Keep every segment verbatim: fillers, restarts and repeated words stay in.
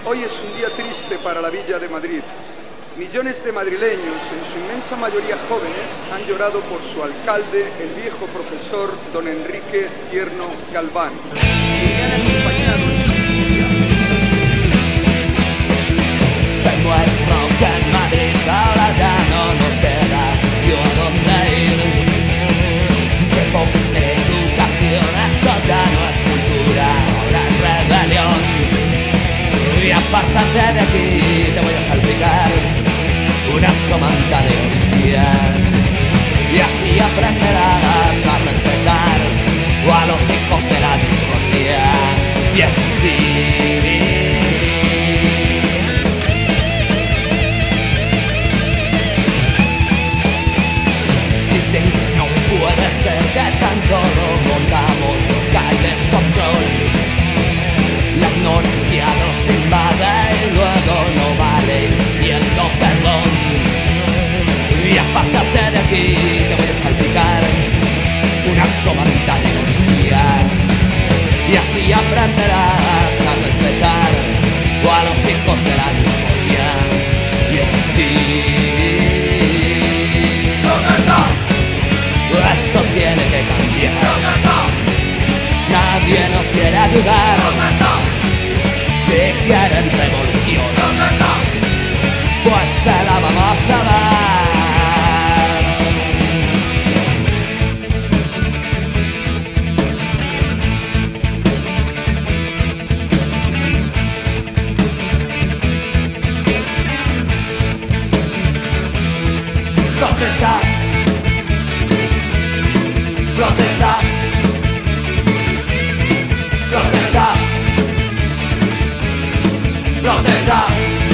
Hoy es un día triste para la Villa de Madrid. Millones de madrileños, en su inmensa mayoría jóvenes, han llorado por su alcalde, el viejo profesor don Enrique Tierno Galván. Y me han acompañado en Se muere rock en Madrid, ahora ya no nos queda sitio a donde ir. De poca educación, esto ya no es cultura, ahora es rebelión. Y apártate de aquí, te voy a salpicar una somanta de hostias. Y así aprenderás a respetar o a los hijos de la discordia. Y es ti. Dicen que no puede ser que tan solo montamos boca y descontrol. La ignorancia nos invade y luego no vale ir pidiendo perdón. Y apártate de aquí, te voy a salpicar una somanta de hostias. Y así aprenderás a respetar o a los hijos de la discordia. Y es ti. ¿Dónde estás? Esto tiene que cambiar. ¿Dónde estás? Nadie nos quiere ayudar. ¿Dónde estás? Si quieren revolución, ¿dónde estás? Pues se la vamos a dar. Protesta, protesta, protesta, protesta,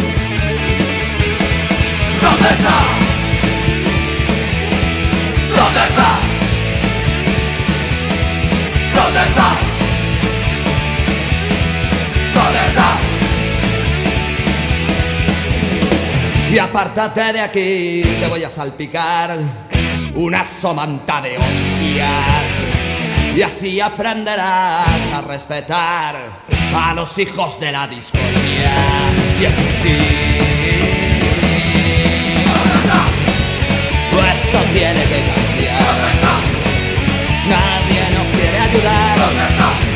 protesta, protesta, protesta, protesta. Y apártate de aquí, te voy a salpicar una somanta de hostias. Y así aprenderás a respetar a los hijos de la discordia. Y es ti. Esto tiene que cambiar. Nadie nos quiere ayudar.